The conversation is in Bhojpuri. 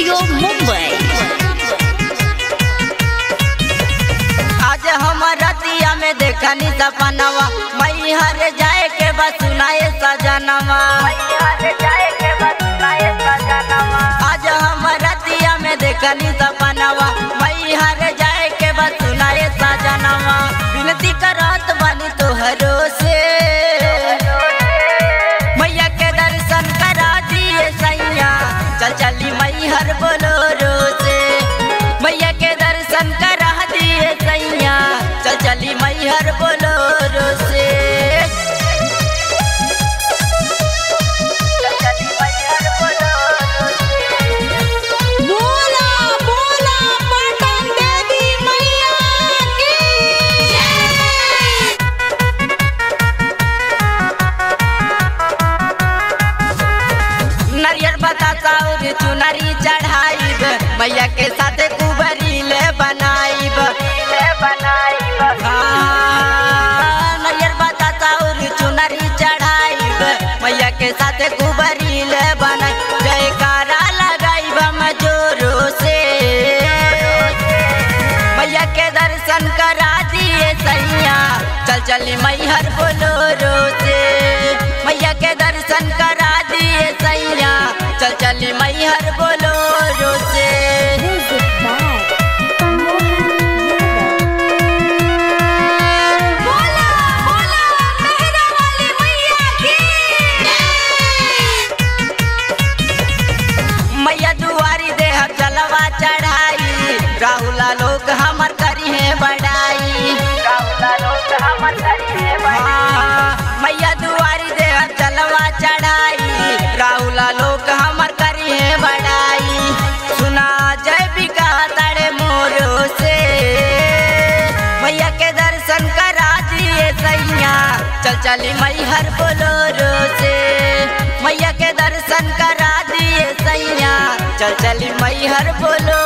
स्टूडियो मुंबई। आज हमार रतिया में देखनी सपनवा, मई हर जाए के बस सुनाए सजनवा। आज हमार रतिया में देखनी सपनवा, मई हर जाए के बस सुनाए सजनवा। विनती करत बनी तोहरो से, मैया के दर्शन करा दिए सैया। चल चली मई हर बोलोरो से, मैया के दर्शन करा दिए सैया। चल चली मई हर बोलोरो से। बोला बोला पटन देवी मैया की जय। नरियर बतासा और चुनरी चढ़ाइब, मैया के साथ कुबरी ले बनाइब। नरियर बतासा और चुनरी चढ़ाइब, मैया के साथ कुबरी ले बनाइब। जयकारा लगाइब हम जोरों से, मैया के दर्शन करा दिए सैया। चल चली मैहर बोलोरो से, मैया के दर्शन करा दिए सैया। चल चली मैहर बोलोरो से। बोला बोला मेहरा वाली मैया की जय। मैया दुआरी देह जलवा चढ़ाई, राहुला लोग हमर करी है बढ़ाई। मैया दुआरी देह जलवा चढ़ाई, राहुला लोग हमर करी है बढ़ाई। सुना जय बिका तड़े मोरो से, मैया के दर्शन करा दिए सैया। चल चली मैहर बोलोरो से, मैया के दर्शन करा दिए सैया। चल चली मैहर बोलो